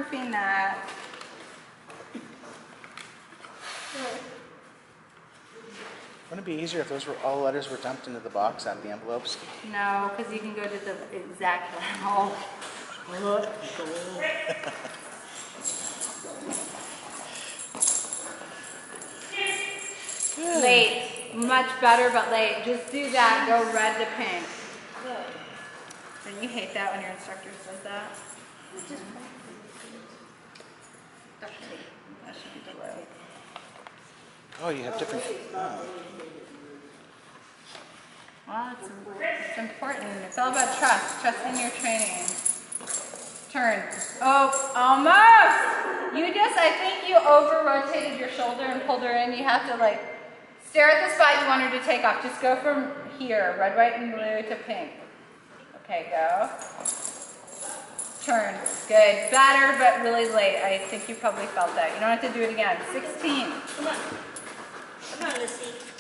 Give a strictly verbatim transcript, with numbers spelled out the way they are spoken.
morphine that. Wouldn't it be easier if those were all letters were dumped into the box out of the envelopes? No, because you can go to the exact level. Late. Much better, but late. Just do that. Go red to pink. Don't you hate that when your instructor says that? That should be below. Oh, you have different. Oh. Well, it's, it's important. It's all about trust. Trust in your training. Turn. Oh, almost! You just, I think you over-rotated your shoulder and pulled her in. You have to, like, stare at the spot you want her to take off. Just go from here, red, white, and blue, to pink. Okay, go. Turn. Good. Better, but really late. I think you probably felt that. You don't have to do it again. sixteen. Come on. Come on, Missy.